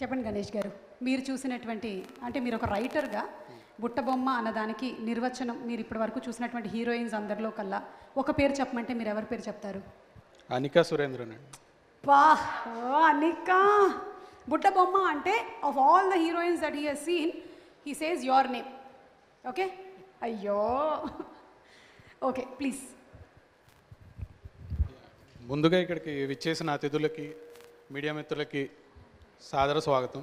చెప్పండి గణేష్ గారు, మీరు చూసినటువంటి అంటే మీరు ఒక రైటర్గా బుట్ట బొమ్మ అన్నదానికి నిర్వచనం, మీరు ఇప్పటి వరకు చూసినటువంటి హీరోయిన్స్ అందరిలో కల్లా ఒక పేరు చెప్పమంటే మీరు ఎవరి పేరు చెప్తారు? అనికా సురేంద్రన్ అండి. వా, అనికా. బుట్ట బొమ్మ అంటే of all the heroines that he has seen, he says your name. Okay, అయ్యో ఓకే ప్లీజ్. ముందుగా ఇక్కడికి విచ్చేసిన అతిథులకి, మీడియా మిత్రులకి సాదర స్వాగతం.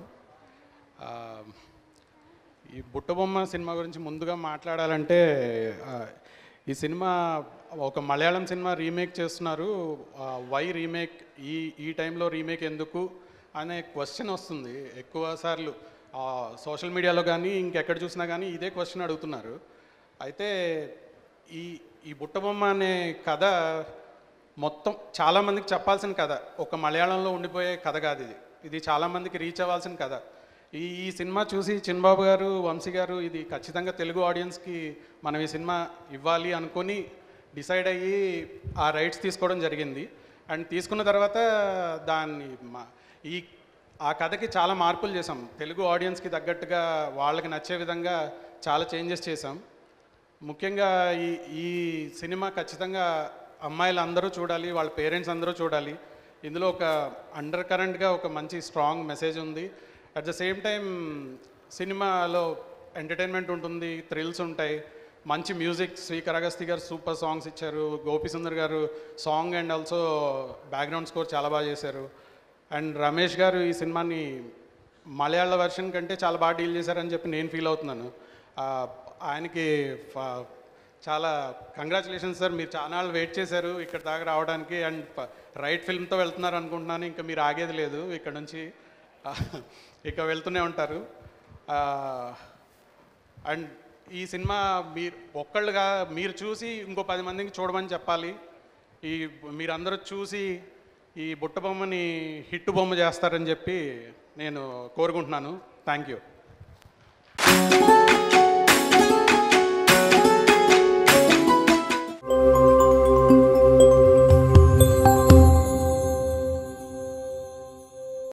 ఈ బుట్ట బొమ్మ సినిమా గురించి ముందుగా మాట్లాడాలంటే, ఈ సినిమా ఒక మలయాళం సినిమా రీమేక్ చేస్తున్నారు. వై రీమేక్, ఈ టైంలో రీమేక్ ఎందుకు అనే క్వశ్చన్ వస్తుంది ఎక్కువ సార్లు సోషల్ మీడియాలో కానీ ఇంకెక్కడ చూసినా కానీ ఇదే క్వశ్చన్ అడుగుతున్నారు. అయితే ఈ బుట్ట బొమ్మ అనే కథ మొత్తం చాలామందికి చెప్పాల్సిన కథ, ఒక మలయాళంలో ఉండిపోయే కథ కాదు. ఇది చాలామందికి రీచ్ అవ్వాల్సిన కథ. ఈ సినిమా చూసి చిన్నబాబు గారు, వంశీ గారు ఇది ఖచ్చితంగా తెలుగు ఆడియన్స్కి మనం ఈ సినిమా ఇవ్వాలి అనుకొని డిసైడ్ అయ్యి ఆ రైట్స్ తీసుకోవడం జరిగింది. అండ్ తీసుకున్న తర్వాత దాన్ని ఆ కథకి చాలా మార్పులు చేసాం. తెలుగు ఆడియన్స్కి తగ్గట్టుగా వాళ్ళకి నచ్చే విధంగా చాలా చేంజెస్ చేసాం. ముఖ్యంగా ఈ సినిమా ఖచ్చితంగా అమ్మాయిలు అందరూ చూడాలి, వాళ్ళ పేరెంట్స్ అందరూ చూడాలి. ఇందులో ఒక అండర్ కరెంట్గా ఒక మంచి స్ట్రాంగ్ మెసేజ్ ఉంది. అట్ ద సేమ్ టైం సినిమాలో ఎంటర్టైన్మెంట్ ఉంటుంది, థ్రిల్స్ ఉంటాయి, మంచి మ్యూజిక్. శ్రీకర్ అగస్తి గారు సూపర్ సాంగ్స్ ఇచ్చారు, Gopisundar garu song and also background score చాలా బాగా చేశారు. అండ్ రమేష్ గారు ఈ సినిమాని మలయాళ వెర్షన్ కంటే చాలా బాగా డీల్ చేశారని చెప్పి నేను ఫీల్ అవుతున్నాను. ఆయనకి చాలా కంగ్రాచులేషన్స్ సార్, మీరు చాలా నాళ్ళు వెయిట్ చేశారు ఇక్కడ దాకా రావడానికి. అండ్ రైట్ ఫిల్మ్తో వెళ్తున్నారు అనుకుంటున్నాను, ఇంకా మీరు ఆగేది లేదు, ఇక్కడ నుంచి ఇక వెళ్తూనే ఉంటారు. అండ్ ఈ సినిమా మీరు చూసి ఇంకో 10 మందికి చూడమని చెప్పాలి. మీరందరూ చూసి ఈ బుట్ట బొమ్మని హిట్ బొమ్మ చేస్తారని చెప్పి నేను కోరుకుంటున్నాను. Thank you.